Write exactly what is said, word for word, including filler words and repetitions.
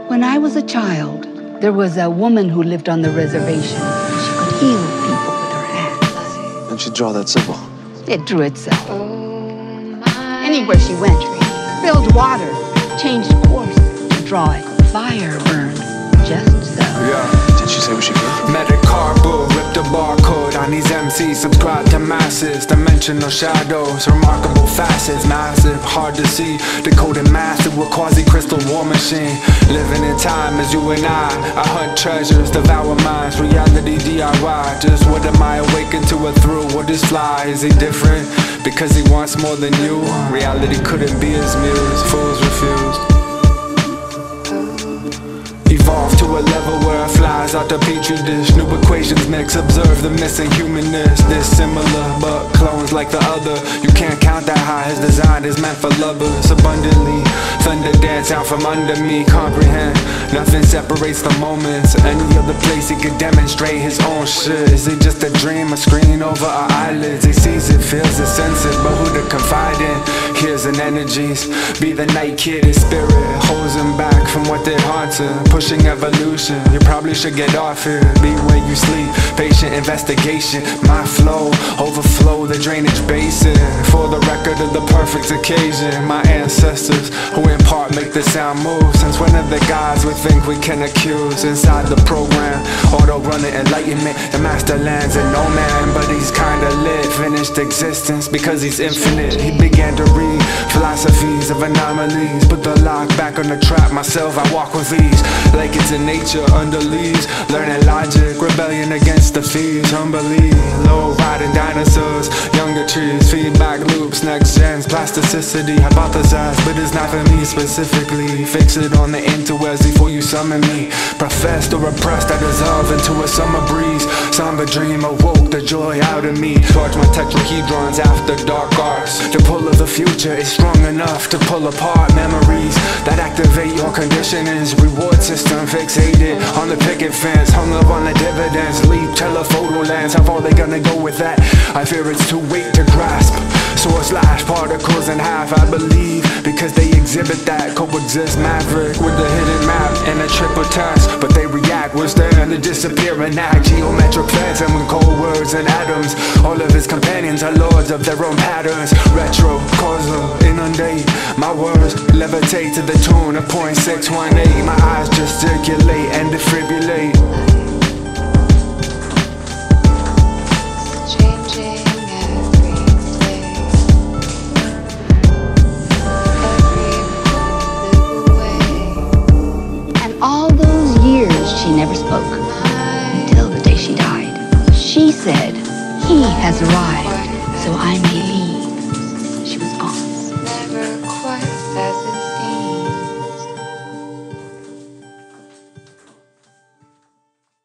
When I was a child, there was a woman who lived on the reservation. She could heal people with her hands. And she'd draw that symbol. It drew itself. Anywhere she went, filled water, changed course to draw it. Fire burned, just so. Yeah. Did she say where she came from? Met a car book, ripped a barcode on these M Cs, subscribe to masses, dimensional shadows, remarkable facets, massive, hard to see, decoding massive with quasi-crystal war machine, living in time as you and I, I hunt treasures, devour minds, reality D I Y, just what am I awakened to or through, what is fly, is he different, because he wants more than you, reality couldn't be his muse, fools refused. Evolve to a level where it flies out the petri dish. New equations mix, observe the missing humanness. Dissimilar, but clones like the other. You can't count that high, his design is meant for lovers. Abundantly, thunder dance out from under me. Comprehend, nothing separates the moments. Any other place he could demonstrate his own shit. Is it just a dream, a screen over our eyelids? He sees it, feels it, senses, but who to confide in? Hears in energies, be the night kid, his spirit holds him back from what they haunts him. Pushing evolution, you probably should get off here. Be where you sleep, patient investigation. My flow, overflow the drainage basin. For the record of the perfect occasion. My ancestors, who in part make the sound move. Since when are the gods we think we can accuse? Inside the program, auto-running enlightenment. The master lands in no man, but he's kinda lit. Finished existence because he's infinite. He began to read philosophies of anomalies. Put the lock back on the trap, myself I walk with ease. Like it's in nature, under leaves. Learning logic, rebellion against the fees. Humbly, low riding dinosaurs. Younger trees, feedback loops, next gens. Plasticity, hypothesize, but it's not for me specifically. Fix it on the interwebs before you summon me. Professed or repressed, I dissolve into a summer breeze. Somber dream awoke the joy out of me. Charge my tetrahedrons after dark arts. The pull of the future is strong enough to pull apart memories that activate your conditionings. Reward system fixated on the picket fence, hung up on the dividends. Leave telephoto lens, how far they gonna go with that? I fear it's too late to grasp. Source slash particles in half, I believe, because they exhibit that coexist maverick with the hidden map and a triple test. But they react, was there and they disappear and act. Geometric fence and with cold words and atoms. All of his companions are lords of their own patterns. Retro, causal, inundate. My words levitate to the tune of point six one eight. My eyes gesticulate and defibrillate. She never spoke until the day she died. She said, he has arrived.